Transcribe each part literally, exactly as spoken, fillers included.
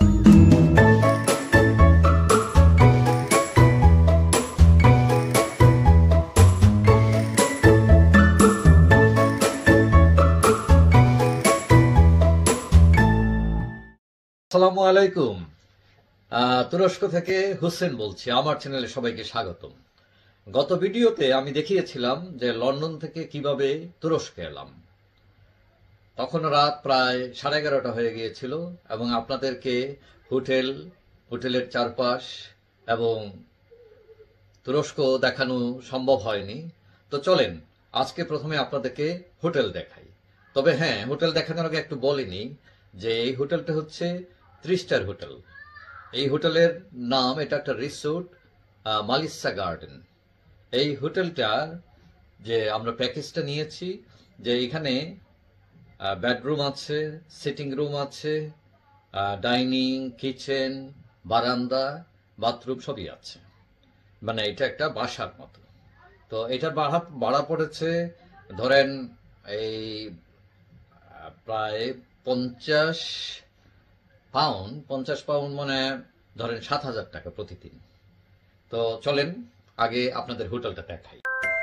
আসসালামু আলাইকুম। তুরস্ক থেকে হুসেন বলছি। আমার চ্যানেলে সবাইকে স্বাগতম। গত ভিডিওতে আমি দেখিয়েছিলাম যে লন্ডন থেকে কিভাবে তুরস্কে এলাম। তখন রাত প্রায় সাড়ে এগারোটা হয়ে গিয়েছিল এবং আপনাদেরকে হোটেল, হোটেলের চারপাশ এবং তুরস্ক দেখানো সম্ভব হয়নি। তো চলেন আজকে প্রথমে আপনাদেরকে হোটেল দেখাই। তবে হ্যাঁ, হোটেল দেখানোর আগে একটু বলিনি যে এই হোটেলটা হচ্ছে থ্রি স্টার হোটেল। এই হোটেলের নাম, এটা একটা রিসোর্ট, মালিসা গার্ডেন। এই হোটেলটার যে আমরা প্যাকেজটা নিয়েছি, যে এখানে বেডরুম আছে, সিটিং রুম আছে, ডাইনিং, কিচেন, বারান্দা, বাথরুম সবই আছে। মানে এটা একটা বাসার মতো। তো এটার ভাড়া ভাড়া পড়েছে ধরেন এই প্রায় পঞ্চাশ পাউন্ড পঞ্চাশ পাউন্ড মানে ধরেন সাত হাজার টাকা প্রতিদিন। তো চলেন আগে আপনাদের হোটেলটা দেখাই।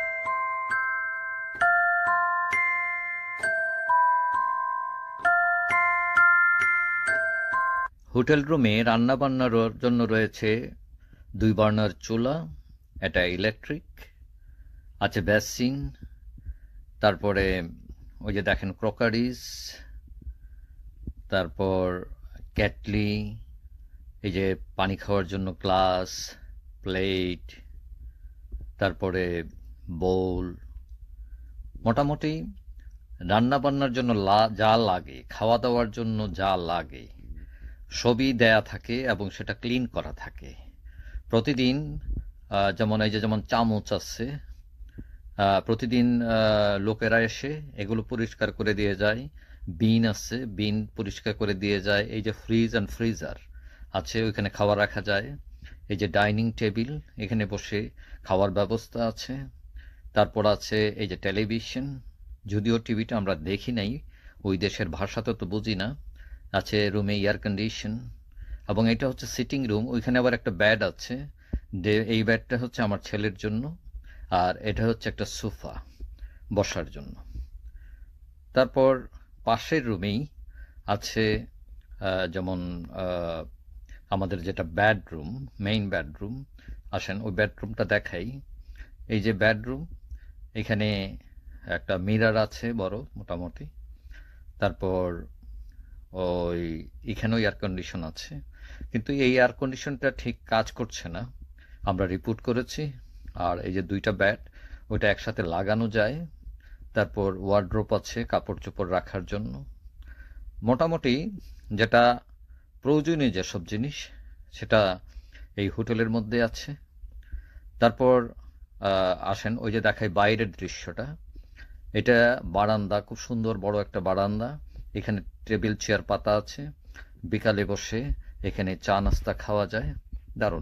হোটেল রুমে রান্না বান্নার জন্য রয়েছে দুই বার্নার চুলা, এটা ইলেকট্রিক আছে, বেসিন, তারপরে ওই যে দেখেন ক্রকারিজ, তারপর কেটলি, এই যে পানি খাওয়ার জন্য গ্লাস, প্লেট, তারপরে বোল। মোটামুটি রান্না বান্নার জন্য যা লাগে, খাওয়া দাওয়ার জন্য যা লাগে সবই দেয়া থাকে এবং সেটা ক্লিন করা থাকে প্রতিদিন। যেমন এই যে যেমন চামচ আছে, প্রতিদিন লোকেরা এসে এগুলো পরিষ্কার করে দিয়ে যায়। বিন আছে, বিন পরিষ্কার করে দিয়ে যায়। এই যে ফ্রিজ অ্যান্ড ফ্রিজার আছে, ওইখানে খাবার রাখা যায়। এই যে ডাইনিং টেবিল, এখানে বসে খাওয়ার ব্যবস্থা আছে। তারপর আছে এই যে টেলিভিশন, যদিও টিভিটা আমরা দেখি নাই, ওই দেশের ভাষাতে তো বুঝি না। আছে রুমে এয়ার কন্ডিশন, এবং এটা হচ্ছে সিটিং রুম। ওইখানে আবার একটা বেড আছে, যে এই বেডটা হচ্ছে আমার ছেলের জন্য, আর এটা হচ্ছে একটা সোফা বসার জন্য। তারপর পাশের রুমেই আছে যেমন আমাদের যেটা বেডরুম, মেইন বেডরুম। আসেন ওই বেডরুমটা দেখাই। এই যে বেডরুম, এখানে একটা মিরর আছে বড় মোটামুটি। তারপর ওই এখানেও এয়ার কন্ডিশন আছে, কিন্তু এই এয়ার কন্ডিশনটা ঠিক কাজ করছে না, আমরা রিপোর্ট করেছি। আর এই যে দুইটা বেড, ওইটা একসাথে লাগানো যায়। তারপর ওয়ার্ড্রোপ আছে কাপড় চোপড় রাখার জন্য। মোটামুটি যেটা প্রয়োজনীয় যেসব জিনিস, সেটা এই হোটেলের মধ্যে আছে। তারপর আসেন ওই যে দেখাই বাইরের দৃশ্যটা। এটা বারান্দা, খুব সুন্দর বড় একটা বারান্দা। এখানে টেবিল চেয়ার পাতা আছে, বিকালে বসে এখানে চা নাস্তা খাওয়া যায়, দারুণ।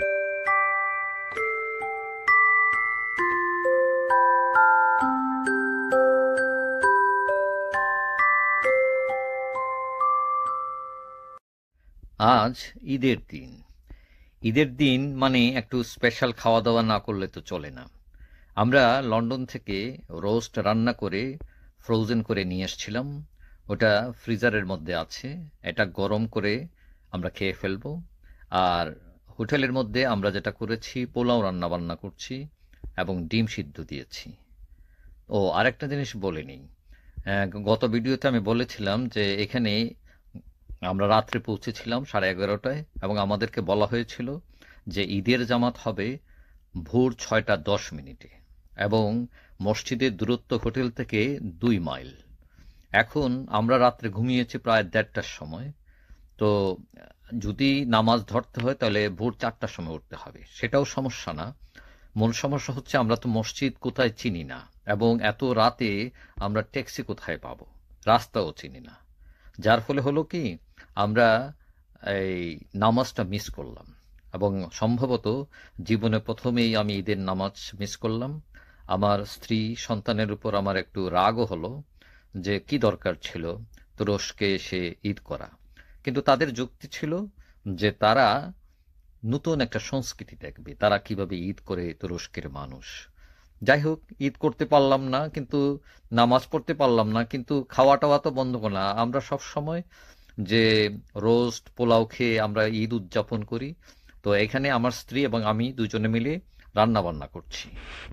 আজ ঈদের দিন। ঈদের দিন মানে একটু স্পেশাল খাওয়া দাওয়া না করলে তো চলে না। আমরা লন্ডন থেকে রোস্ট রান্না করে ফ্রোজেন করে নিয়ে এসেছিলাম, ওটা ফ্রিজারের মধ্যে আছে। এটা গরম করে আমরা খেয়ে ফেলবো। আর হোটেলের মধ্যে আমরা যেটা করেছি, পোলাও রান্না বান্না করছি এবং ডিম সিদ্ধ দিয়েছি। ও আরেকটা জিনিস বলে নিই, গত ভিডিওতে আমি বলেছিলাম যে এখানে আমরা রাত্রে পৌঁছেছিলাম সাড়ে এগারোটায়, এবং আমাদেরকে বলা হয়েছিল যে ঈদের জামাত হবে ভোর ছয়টা দশ মিনিটে এবং মসজিদের দূরত্ব হোটেল থেকে দুই মাইল। এখন আমরা রাত্রে ঘুমিয়েছি প্রায় দেড়টার সময়। তো যদি নামাজ ধরতে হয় তাহলে ভোর চারটার সময় উঠতে হবে, সেটাও সমস্যা না। মূল সমস্যা হচ্ছে আমরা তো মসজিদ কোথায় চিনি না, এবং এত রাতে আমরা ট্যাক্সি কোথায় পাবো, রাস্তাও চিনি না। যার ফলে হলো কি, আমরা এই নামাজটা মিস করলাম, এবং সম্ভবত জীবনে প্রথমেই আমি ঈদের নামাজ মিস করলাম। আমার স্ত্রী সন্তানের উপর আমার একটু রাগও হলো যে কি দরকার ছিল তুরস্কে এসে ঈদ করা, কিন্তু তাদের যুক্তি ছিল যে তারা নতুন একটা সংস্কৃতি দেখবে, তারা কিভাবে ঈদ করে তুরস্কের মানুষ। যাই হোক, ঈদ করতে পারলাম না, কিন্তু নামাজ পড়তে পারলাম না, কিন্তু খাওয়া টাওয়া তো বন্ধ করলাম না। আমরা সব সময় যে রোস্ট পোলাও খেয়ে আমরা ঈদ উদযাপন করি, তো এখানে আমার স্ত্রী এবং আমি দুজনে মিলে রান্না বান্না করছি।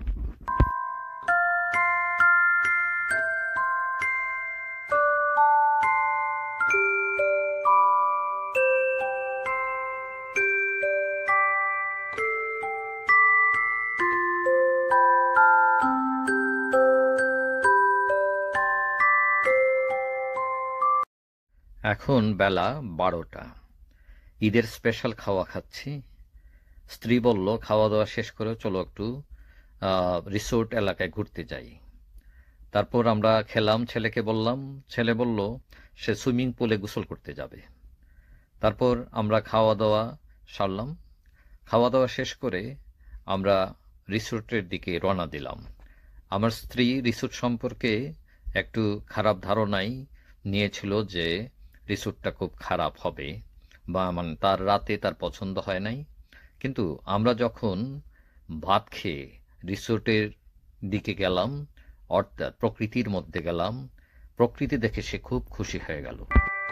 এখন বেলা বারোটা, ঈদের স্পেশাল খাওয়া খাচ্ছি। স্ত্রী বলল খাওয়া দাওয়া শেষ করে চলো একটু রিসোর্ট এলাকায় ঘুরতে যাই। তারপর আমরা খেলাম, ছেলেকে বললাম, ছেলে বলল সে সুইমিং পুলে গোসল করতে যাবে। তারপর আমরা খাওয়া দাওয়া সারলাম। খাওয়া দাওয়া শেষ করে আমরা রিসোর্টের দিকে রওনা দিলাম। আমার স্ত্রী রিসোর্ট সম্পর্কে একটু খারাপ ধারণাই নিয়েছিল যে রিসোর্টটা খুব খারাপ হবে, বা মানে তার রাতে তার পছন্দ হয় নাই। কিন্তু আমরা যখন ভাত খেয়ে রিসোর্টের দিকে গেলাম, অর্থাৎ প্রকৃতির মধ্যে গেলাম, প্রকৃতি দেখে সে খুব খুশি হয়ে গেল।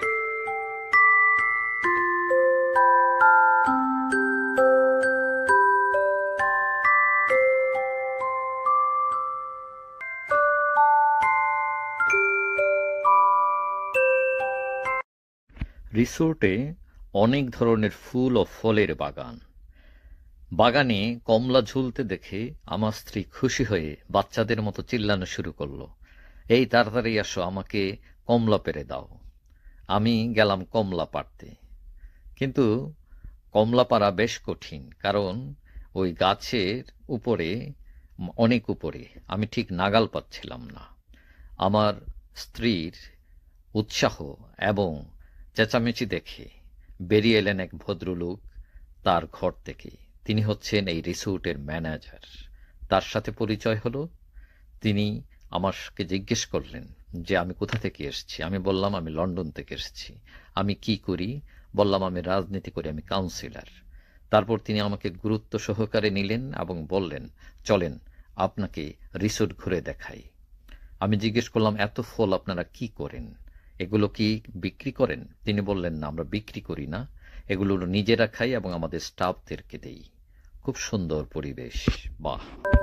রিসোর্টে অনেক ধরনের ফুল ও ফলের বাগান। বাগানে কমলা ঝুলতে দেখে আমার স্ত্রী খুশি হয়ে বাচ্চাদের মতো চিল্লানো শুরু করলো, এই তাড়াতাড়ি আসো, আমাকে কমলা পেড়ে দাও। আমি গেলাম কমলা পাড়তে, কিন্তু কমলা পাড়া বেশ কঠিন, কারণ ওই গাছের উপরে, অনেক উপরে, আমি ঠিক নাগাল পাচ্ছিলাম না। আমার স্ত্রীর উৎসাহ এবং চেঁচামেচি দেখে বেরিয়ে এলেন এক ভদ্রলোক তার ঘর থেকে। তিনি হচ্ছেন এই রিসোর্টের ম্যানেজার। তার সাথে পরিচয় হলো। তিনি আমাকে জিজ্ঞেস করলেন যে আমি কোথা থেকে এসেছি। আমি বললাম আমি লন্ডন থেকে এসেছি। আমি কি করি? বললাম আমি রাজনীতি করি, আমি কাউন্সিলর। তারপর তিনি আমাকে গুরুত্ব সহকারে নিলেন এবং বললেন চলেন আপনাকে রিসোর্ট ঘুরে দেখাই। আমি জিজ্ঞেস করলাম এত ফল আপনারা কি করেন, এগুলো কি বিক্রি করেন? তিনি বললেন না, আমরা বিক্রি করি না, এগুলো নিজেরা খাই এবং আমাদের স্টাফদেরকে দেই। খুব সুন্দর পরিবেশ। বাহ।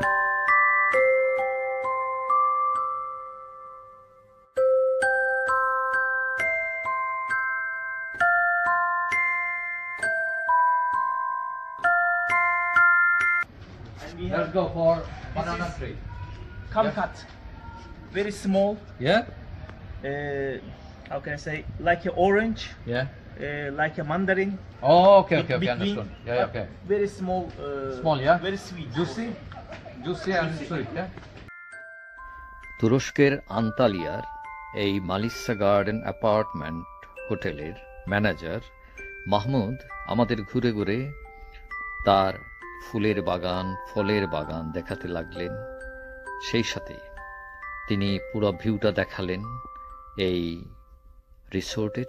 Let's go for banana tree. Kamkat, very small. Yeah? Uh, how can I say? Like an orange, Yeah. uh, like a mandarin. Oh, okay, okay, okay, between, understood. Yeah, yeah, okay. Very small. Uh, Small, yeah? Very sweet. Juicy? Juicy and Juicy. sweet, yeah? তুরস্কের আন্তালিয়ার এই Malisa garden apartment হোটেলের manager Mahmud আমাদের ঘুরে ঘুরে তার ফুলের বাগান, ফলের বাগান দেখাতে লাগলেন। সেই সাথে তিনি পুরো ভিউটা দেখালেন এই রিসোর্টের।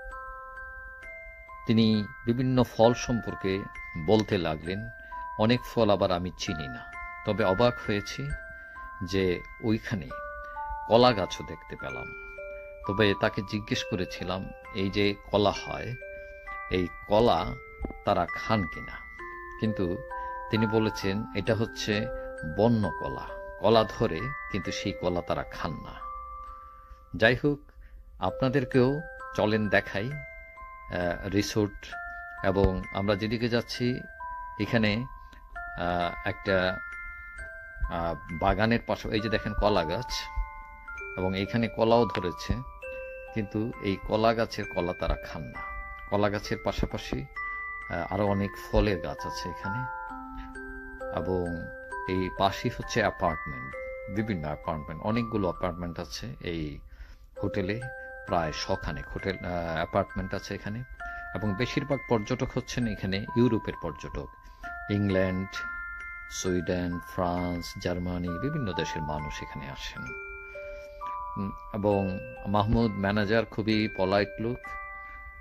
তিনি বিভিন্ন ফল সম্পর্কে বলতে লাগলেন। অনেক ফল আবার আমি চিনি না, তবে অবাক হয়েছি যে ওইখানে কলা গাছও দেখতে পেলাম। তবে তাকে জিজ্ঞেস করেছিলাম এই যে কলা হয়, এই কলা তারা খান কিনা, কিন্তু তিনি বলেছেন এটা হচ্ছে বন্য কলা, কলা ধরে কিন্তু সেই কলা তারা খান না। যাই হোক, আপনাদেরকেও চলেন দেখাই রিসোর্ট। এবং আমরা যেদিকে যাচ্ছি এখানে একটা বাগানের পাশে এই যে দেখেন কলা গাছ, এবং এইখানে কলাও ধরেছে, কিন্তু এই কলা গাছের কলা তারা খান না। কলা গাছের পাশাপাশি আরো অনেক ফলের গাছ আছে এখানে, এবং এই পাশেই হচ্ছে অ্যাপার্টমেন্ট, বিভিন্ন অ্যাপার্টমেন্ট, অনেকগুলো অ্যাপার্টমেন্ট আছে এই হোটেলে, প্রায় শখানেক হোটেল অ্যাপার্টমেন্ট আছে এখানে। এবং বেশিরভাগ পর্যটক হচ্ছেন এখানে ইউরোপের পর্যটক, ইংল্যান্ড, সুইডেন, ফ্রান্স, জার্মানি, বিভিন্ন দেশের মানুষ এখানে আসেন। এবং মাহমুদ ম্যানেজার খুবই পলাইট লোক,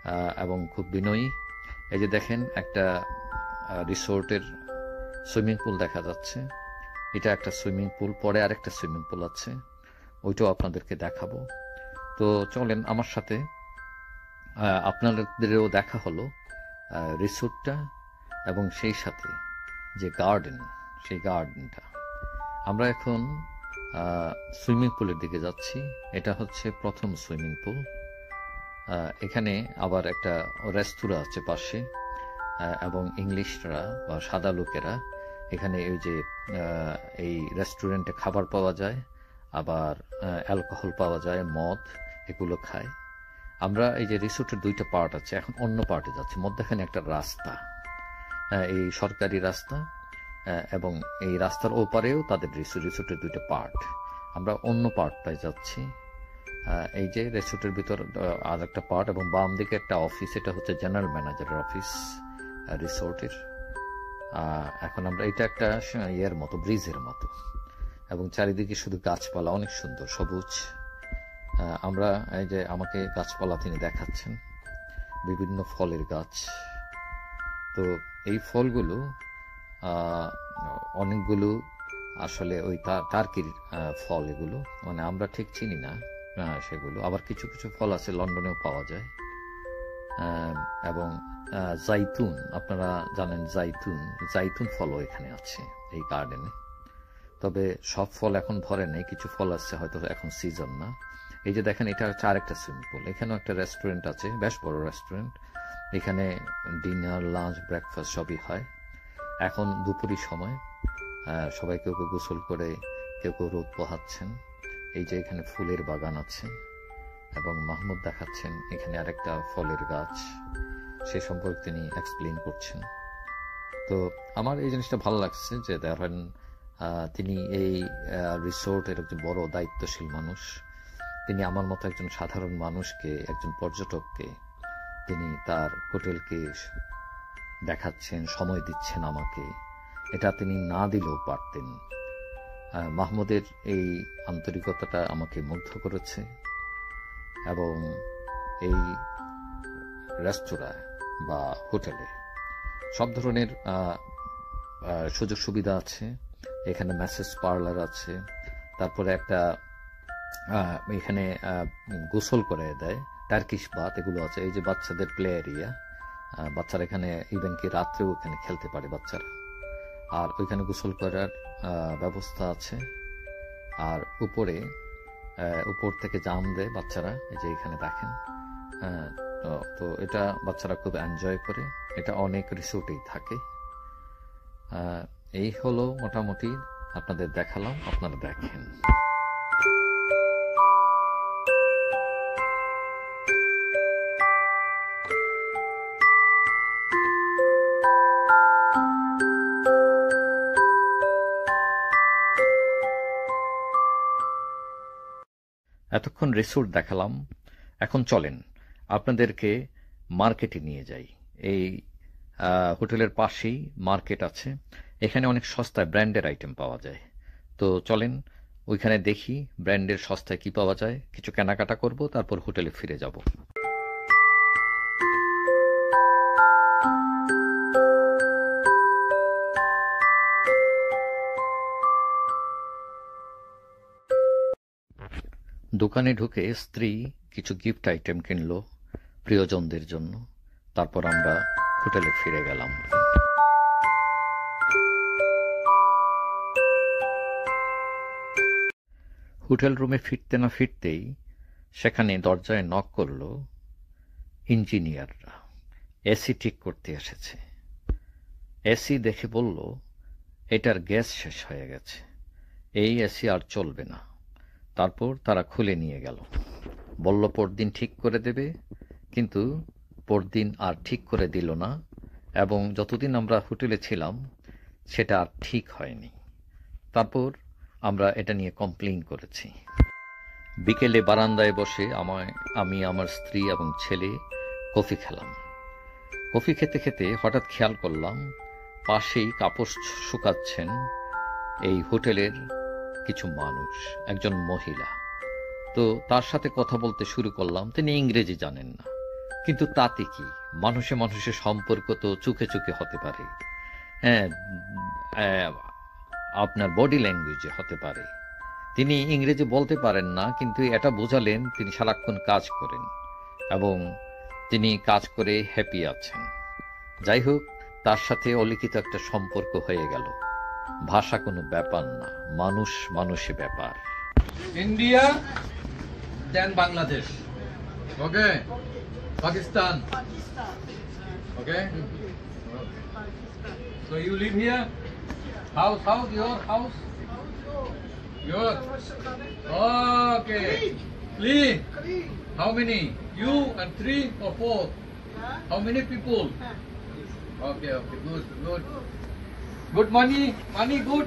এবং খুব বিনয়ী। এই যে দেখেন একটা রিসোর্টের সুইমিং পুল দেখা যাচ্ছে, এটা একটা সুইমিং পুল, পরে আরেকটা সুইমিং পুল আছে, ওইটাও আপনাদেরকে দেখাবো। তো চলেন আমার সাথে, আপনাদেরও দেখা হলো রিসোর্টটা এবং সেই সাথে যে গার্ডেন, সেই গার্ডেনটা। আমরা এখন সুইমিং পুলের দিকে যাচ্ছি। এটা হচ্ছে প্রথম সুইমিং পুল। এখানে আবার একটা রেস্তোরাঁ আছে পাশে, এবং ইংলিশরা বা সাদা লোকেরা এখানে এই যে এই রেস্টুরেন্টে খাবার পাওয়া যায়, আবার অ্যালকোহল পাওয়া যায়, মদ, এগুলো খায়। আমরা এই যে রিসোর্টের দুইটা পার্ট আছে, এখন অন্য পার্টে যাচ্ছি। মধ্যখানে একটা রাস্তা, এই সরকারি রাস্তা, এবং এই রাস্তার ওপারেও তাদের রিসোর্টের দুইটা পার্ট। আমরা অন্য পার্টটায় যাচ্ছি। এই যে রিসোর্টের ভিতর আর একটা পার্ট, এবং বাম দিকে একটা অফিস, এটা হচ্ছে জেনারেল ম্যানেজারের অফিস রিসোর্টের। এখন আমরা, এটা একটা ইয়ের মতো, ব্রিজের মতো, এবং চারিদিকে শুধু গাছপালা, অনেক সুন্দর সবুজ। আমরা এই যে আমাকে গাছপালা তিনি দেখাচ্ছেন, বিভিন্ন ফলের গাছ। তো এই ফলগুলো অনেকগুলো আসলে ওই টার্কির ফল, এগুলো মানে আমরা ঠিক চিনি না সেগুলো। আবার কিছু কিছু ফল আছে লন্ডনেও পাওয়া যায়। এবং জাইতুন, আপনারা জানেন জাইতুন, জাইতুন ফলও এখানে আছে এই গার্ডেনে। তবে সব ফল এখন ধরে নেই, কিছু ফল আছে, হয়তো এখন সিজন না। এই যে দেখেন, এটা হচ্ছে আরেকটা সুইমিং পুল। এখানেও একটা রেস্টুরেন্ট আছে, বেশ বড় রেস্টুরেন্ট। এখানে ডিনার, লাঞ্চ, ব্রেকফাস্ট সবই হয়। এখন দুপুরি সময়, সবাই কেউ কেউ গোসল করে, কেউ কেউ রোদ পোহাচ্ছেন। এই যে এখানে ফুলের বাগান আছে, এবং মাহমুদ দেখাচ্ছেন এখানে আরেকটা ফলের গাছ, সে সম্পর্কে তিনি এক্সপ্লেইন করছেন। তো আমার এই জিনিসটা ভালো লাগছে যে ধরেন তিনি এই রিসোর্টের একজন বড় দায়িত্বশীল মানুষ। তিনি আমার মতো একজন সাধারণ মানুষকে, একজন পর্যটককে তিনি তার হোটেলকে দেখাচ্ছেন, সময় দিচ্ছেন আমাকে। এটা তিনি না দিলেও পারতেন। মাহমুদের এই আন্তরিকতাটা আমাকে মুগ্ধ করেছে। এবং এই রেস্তোরাঁ বা হোটেলে সব ধরনের সুযোগ সুবিধা আছে। এখানে ম্যাসেজ পার্লার আছে, তারপরে একটা এখানে গোসল করে দেয়, টার্কিশ বাথ, এগুলো আছে। এই যে বাচ্চাদের প্লে এরিয়া, বাচ্চারা এখানে ইভেন কি রাত্রেও এখানে খেলতে পারে বাচ্চারা। আর ওইখানে গোসল করার ব্যবস্থা আছে। আর উপরে, উপর থেকে জাম দেয় বাচ্চারা, এই যে এখানে দেখেন। হ্যাঁ, তো এটা বাচ্চারা খুব এনজয় করে। এটা অনেক রিসোর্টেই থাকে। এই হলো মোটামুটি আপনাদের দেখালাম, আপনারা দেখেন। এতক্ষণ রিসোর্ট দেখালাম, এখন চলেন আপনাদেরকে মার্কেটে নিয়ে যাই। এই হোটেলের পাশেই মার্কেট আছে, এখানে অনেক সস্তায় ব্র্যান্ডের আইটেম পাওয়া যায়। তো চলেন ওইখানে দেখি ব্র্যান্ডের সস্তায় কি পাওয়া যায়, কিছু কেনাকাটা করব, তারপর হোটেলে ফিরে যাব। দোকানে ঢুকে স্ত্রী কিছু গিফট আইটেম কিনলো প্রিয়জনদের জন্য। তারপর আমরা হোটেলে ফিরে গেলাম। হোটেল রুমে ফিরতে না ফিরতেই সেখানে দরজায় নক করলো ইঞ্জিনিয়াররা। এসি ঠিক করতে এসেছে। এসি দেখে বলল, এটার গ্যাস শেষ হয়ে গেছে, এই এসি আর চলবে না। তারপর তারা খুলে নিয়ে গেল, বলল পরদিন ঠিক করে দেবে, কিন্তু পরদিন আর ঠিক করে দিল না। এবং যতদিন আমরা হোটেলে ছিলাম সেটা আর ঠিক হয়নি। তারপর আমরা এটা নিয়ে কমপ্লেইন করেছি। বিকেলে বারান্দায় বসে আমায় আমি আমার স্ত্রী এবং ছেলে কফি খেলাম। কফি খেতে খেতে হঠাৎ খেয়াল করলাম পাশেই কাপড় শুকাচ্ছেন এই হোটেলের কিছু মানুষ, একজন মহিলা। তো তার সাথে কথা বলতে শুরু করলাম। তিনি ইংরেজি জানেন না, কিন্তু তাতে কি, মানুষে মানুষের সম্পর্ক তো চোখে চোখে হতে পারে, হ্যাঁ, আহ, আপনার বডি ল্যাঙ্গুয়েজে হতে পারে। তিনি ইংরেজি বলতে পারেন না, কিন্তু এটা বোঝালেন তিনি সারাক্ষণ কাজ করেন এবং তিনি কাজ করে হ্যাপি আছেন। যাই হোক, তার সাথে অলিখিত একটা সম্পর্ক হয়ে গেল। ভাষা কোনো ব্যাপার না, মানুষ মানুষে ব্যাপার। India, then Bangladesh. Okay. Pakistan. Okay. So you live here? House, house, your house? Your. Okay. Clean. How many? You and three or four? How many people? Okay, okay, good, good. Good money, money good.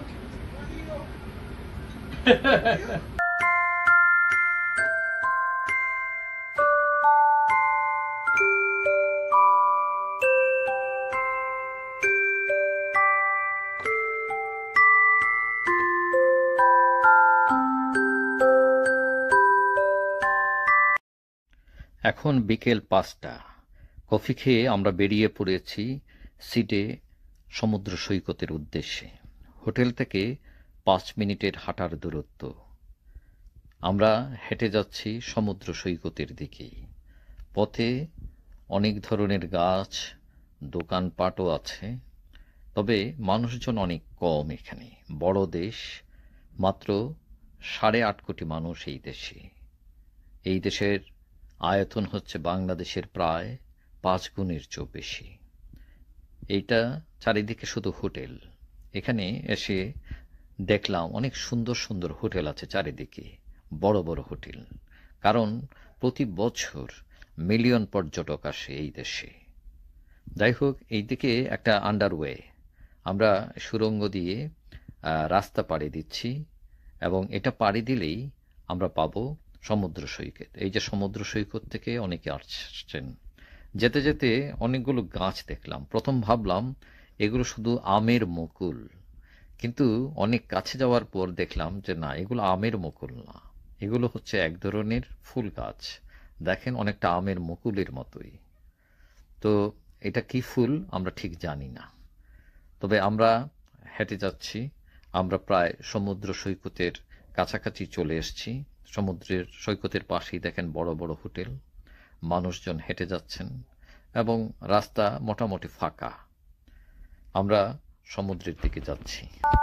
এখন বিকেল পাঁচটা। Coffee খেয়ে আমরা বেরিয়ে পড়েছি সিডে সমুদ্র সৈকতের উদ্দেশ্যে। হোটেল থেকে পাঁচ মিনিটের হাঁটার দূরত্ব। আমরা হেঁটে যাচ্ছি সমুদ্র সৈকতের দিকে। পথে অনেক ধরনের গাছ, দোকানপাটও আছে, তবে মানুষজন অনেক কম এখানে। বড় দেশ, মাত্র সাড়ে আট কোটি মানুষ এই দেশে। এই দেশের আয়তন হচ্ছে বাংলাদেশের প্রায় পাঁচ গুণের চেয়েও বেশি। এইটা চারিদিকে শুধু হোটেল। এখানে এসে দেখলাম অনেক সুন্দর সুন্দর হোটেল আছে চারিদিকে, বড় বড় হোটেল, কারণ প্রতি বছর মিলিয়ন পর্যটক আসে এই দেশে। যাই হোক, এইদিকে একটা আন্ডারওয়ে, আমরা সুড়ঙ্গ দিয়ে রাস্তা পাড়ি দিচ্ছি এবং এটা পাড়ি দিলেই আমরা পাবো সমুদ্র সৈকত। এই যে সমুদ্র সৈকত থেকে অনেকে আসছেন। যেতে যেতে অনেকগুলো গাছ দেখলাম। প্রথম ভাবলাম এগুলো শুধু আমের মুকুল, কিন্তু অনেক কাছে যাওয়ার পর দেখলাম যে না, এগুলো আমের মুকুল না, এগুলো হচ্ছে এক ধরনের ফুল গাছ। দেখেন, অনেকটা আমের মুকুলের মতোই। তো এটা কি ফুল আমরা ঠিক জানি না, তবে আমরা হেঁটে যাচ্ছি। আমরা প্রায় সমুদ্র সৈকতের কাছাকাছি চলে এসেছি। সমুদ্রের সৈকতের পাশেই দেখেন বড় বড় হোটেল, মানুষজন হেঁটে যাচ্ছেন এবং রাস্তা মোটামুটি ফাঁকা। আমরা সমুদ্রের দিকে যাচ্ছি।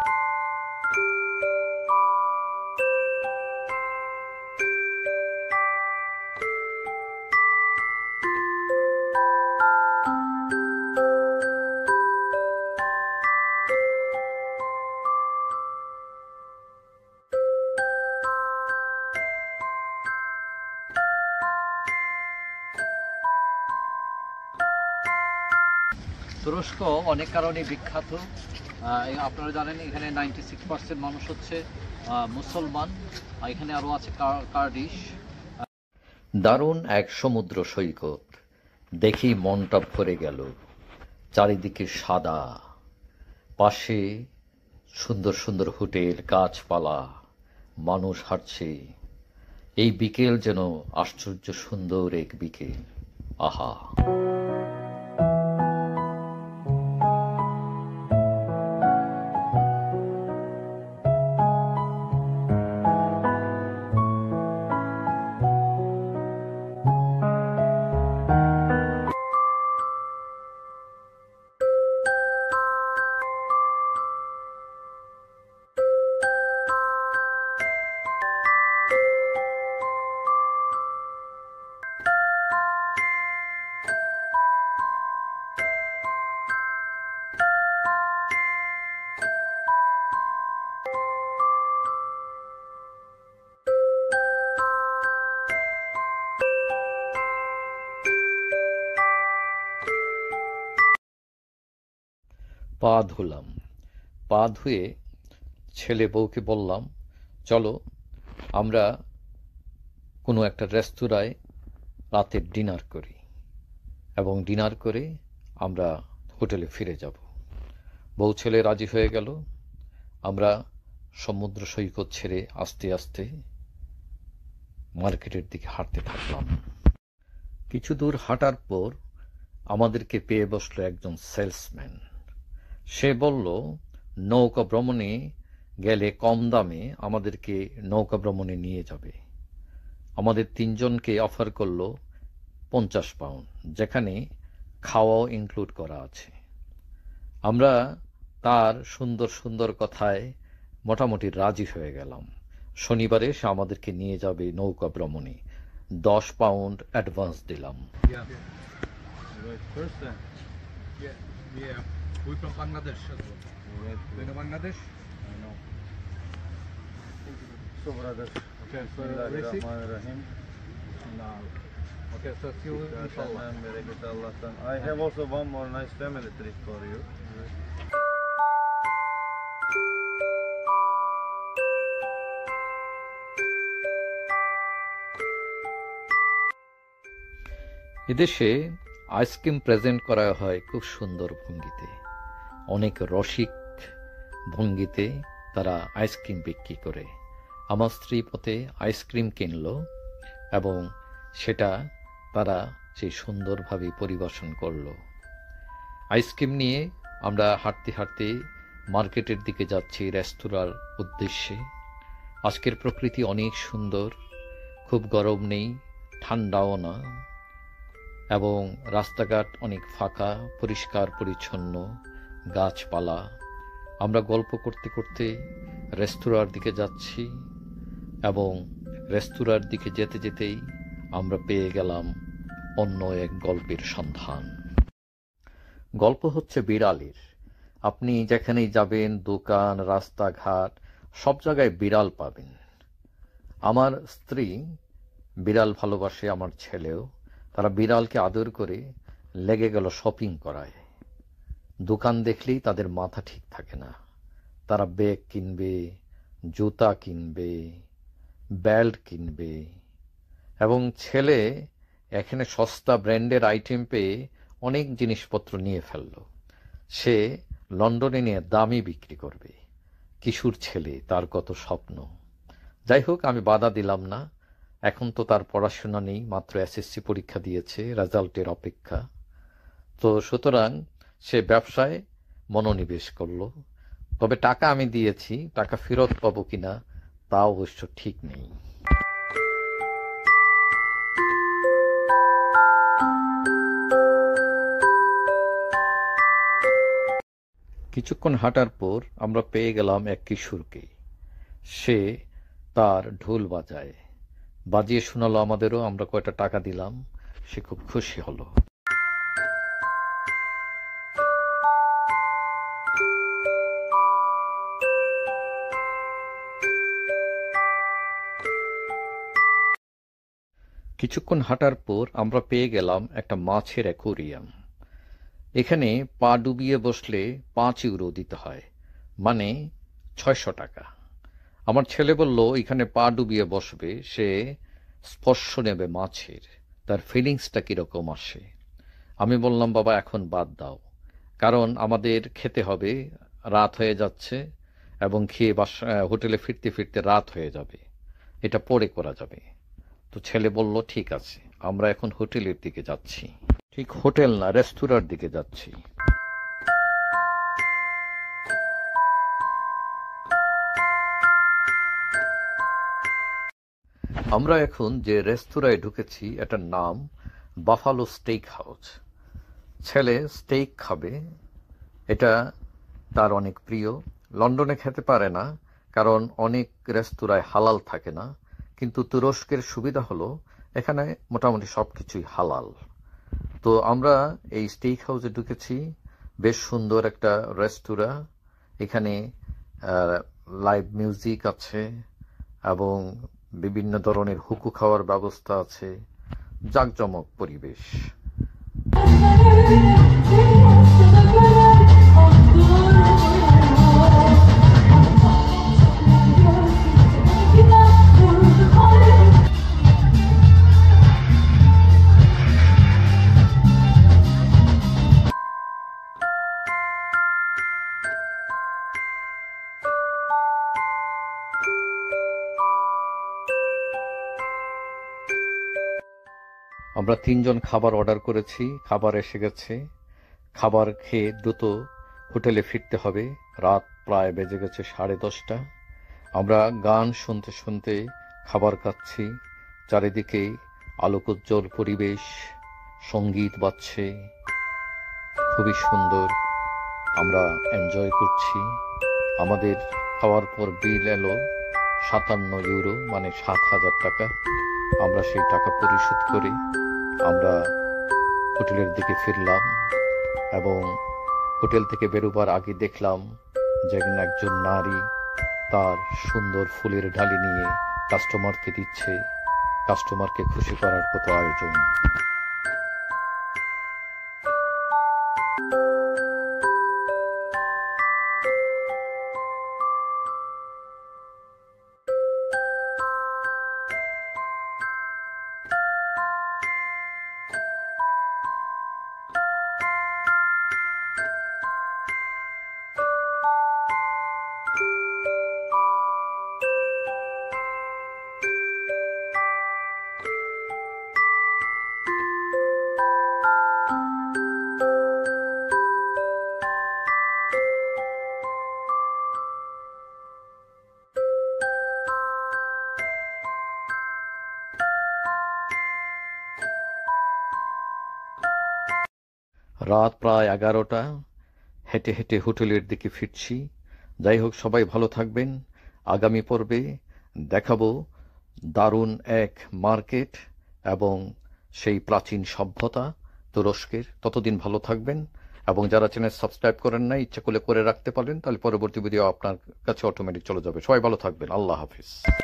তুরস্ক অনেক কারণে বিখ্যাত। আপনারা জানেন এখানে নাইনটি সিক্স পার্সেন্ট মানুষ হচ্ছে মুসলমান। এখানে আরও আছে কার্ডিশ। দারুণ এক সমুদ্র সৈকত, দেখি মনটা ভরে গেল। চারিদিকে সাদা, পাশে সুন্দর সুন্দর হোটেল, গাছপালা, মানুষ হাঁটছে। এই বিকেল যেন আশ্চর্য সুন্দর এক বিকেল। আহা! পা ধুলাম। পা ধুয়ে ছেলে বউকে বললাম, চলো আমরা কোনো একটা রেস্তোরাঁয় রাতের ডিনার করি এবং ডিনার করে আমরা হোটেলে ফিরে যাব। বউ ছেলে রাজি হয়ে গেল। আমরা সমুদ্র সৈকত ছেড়ে আস্তে আস্তে মার্কেটের দিকে হাঁটতে থাকলাম। কিছু দূর হাঁটার পর আমাদেরকে পেয়ে বসলো একজন সেলসম্যান। সে বলল নৌকা ভ্রমণে গেলে কম দামে আমাদেরকে নৌকা ভ্রমণে নিয়ে যাবে। আমাদের তিনজনকে অফার করলো পঞ্চাশ পাউন্ড, যেখানে খাওয়াও ইনক্লুড করা আছে। আমরা তার সুন্দর সুন্দর কথায় মোটামুটি রাজি হয়ে গেলাম। শনিবারে সে আমাদেরকে নিয়ে যাবে নৌকা ভ্রমণে। দশ পাউন্ড অ্যাডভান্স দিলাম। Yeah. Right person. Yeah. Yeah. We from Bangladesh as well. Right. Do you know Bangladesh? I know. So brothers, Okay. So Bismillahir basic. Rahmanir Rahim. No. Okay. So see you inshallah. Allah'tan bereket Allah'tan. I have also one more nice family trip for you. এদেশে ice cream present করা হয় খুব সুন্দর ভঙ্গিতে। অনেক রসিক ভঙ্গিতে তারা আইসক্রিম বিক্রি করে। আমার স্ত্রী পথে আইসক্রিম কিনল এবং সেটা তারা সেই সুন্দরভাবে পরিবেশন করল। আইসক্রিম নিয়ে আমরা হাঁটতে হাঁটতে মার্কেটের দিকে যাচ্ছি রেস্তোরাঁর উদ্দেশ্যে। আজকের প্রকৃতি অনেক সুন্দর, খুব গরম নেই, ঠান্ডাও না, এবং রাস্তাঘাট অনেক ফাঁকা, পরিষ্কার পরিচ্ছন্ন, গাছপালা। আমরা গল্প করতে করতে রেস্তোরাঁর দিকে যাচ্ছি এবং রেস্তোরাঁর দিকে যেতে যেতেই আমরা পেয়ে গেলাম অন্য এক গল্পের সন্ধান। গল্প হচ্ছে বিড়ালের। আপনি যেখানেই যাবেন, দোকান, রাস্তাঘাট, সব জায়গায় বিড়াল পাবেন। আমার স্ত্রী বিড়াল ভালোবাসে, আমার ছেলেও। তারা বিড়ালকে আদর করে লেগে গেল শপিং করায়। দোকান দেখলেই তাদের মাথা ঠিক থাকে না। তারা ব্যাগ কিনবে, জুতা কিনবে, বেল্ট কিনবে, এবং ছেলে এখানে সস্তা ব্র্যান্ডের আইটেম পেয়ে অনেক জিনিসপত্র নিয়ে ফেলল। সে লন্ডনে নিয়ে দামি বিক্রি করবে। কিশোর ছেলে, তার কত স্বপ্ন। যাই হোক, আমি বাধা দিলাম না। এখন তো তার পড়াশোনা নেই, মাত্র এসএসসি পরীক্ষা দিয়েছে, রেজাল্টের অপেক্ষা। তো সুতরাং সে ব্যবসায় মনোনিবেশ করল। তবে টাকা আমি দিয়েছি, টাকা ফেরত পাবো কিনা তা অবশ্য ঠিক নেই। কিছুক্ষণ হাঁটার পর আমরা পেয়ে গেলাম এক কিশোরকে। সে তার ঢোল বাজায়, বাজিয়ে শোনালো আমাদেরও। আমরা কয়টা টাকা দিলাম, সে খুব খুশি হলো। কিছুক্ষণ হাঁটার পর আমরা পেয়ে গেলাম একটা মাছের অ্যাকোরিয়াম। এখানে পা ডুবিয়ে বসলে পাঁচ ইউরো দিতে হয়, মানে ছয়শো টাকা। আমার ছেলে বলল এখানে পা ডুবিয়ে বসবে, সে স্পর্শ নেবে মাছের, তার ফিলিংসটা কীরকম আসে। আমি বললাম বাবা এখন বাদ দাও, কারণ আমাদের খেতে হবে, রাত হয়ে যাচ্ছে, এবং খেয়ে বাসা হোটেলে ফিরতে ফিরতে রাত হয়ে যাবে, এটা পরে করা যাবে। তো ছেলে বলল ঠিক আছে, আমরা এখন হোটেলের দিকে যাচ্ছি। ঠিক হোটেল না, রেস্তোরাঁর দিকে যাচ্ছি। আমরা এখন যে রেস্তোরাঁয় ঢুকেছি এটার নাম বাফালো স্টেক হাউস। ছেলে স্টেক খাবে, এটা তার অনেক প্রিয়। লন্ডনে খেতে পারে না, কারণ অনেক রেস্তোরাঁয় হালাল থাকে না, কিন্তু তুরস্কের সুবিধা হলো এখানে মোটামুটি সব কিছুই হালাল। তো আমরা এই স্টেক হাউসে ঢুকেছি। বেশ সুন্দর একটা রেস্তোরাঁ। এখানে লাইভ মিউজিক আছে এবং বিভিন্ন ধরনের হুকু খাওয়ার ব্যবস্থা আছে, জাঁকজমক পরিবেশ। আমরা তিনজন খাবার অর্ডার করেছি, খাবার এসে গেছে। খাবার খেয়ে দ্রুত হোটেলে ফিরতে হবে। রাত প্রায় বেজে গেছে সাড়ে দশটা। আমরা গান শুনতে শুনতে খাবার খাচ্ছি। চারিদিকে আলোকোজ্জ্বল পরিবেশ, সঙ্গীত বাজছে, খুবই সুন্দর। আমরা এনজয় করছি। আমাদের খাওয়ার পর বিল এলো সাতান্ন ইউরো, মানে সাত হাজার টাকা। আমরা সেই টাকা পরিশোধ করে আমরা হোটেলের দিকে ফিরলাম এবং হোটেল থেকে বেরোবার আগে দেখলাম যে একজন নারী তার সুন্দর ফুলের ডালি নিয়ে কাস্টমারকে দিচ্ছে। কাস্টমারকে খুশি করার কত আয়োজন। রাত প্রায় এগারোটা। হেঁটে হেঁটে হোটেলের দিকে ফিরছি। যাই হোক, সবাই ভালো থাকবেন। আগামী পর্বে দেখাবো দারুণ এক মার্কেট এবং সেই প্রাচীন সভ্যতা তুরস্কের। ততদিন ভালো থাকবেন এবং যারা চ্যানেল সাবস্ক্রাইব করেন না, ইচ্ছা করলে করে রাখতে পারেন, তাহলে পরবর্তী ভিডিও আপনার কাছে অটোমেটিক চলে যাবে। সবাই ভালো থাকবেন। আল্লাহ হাফিজ।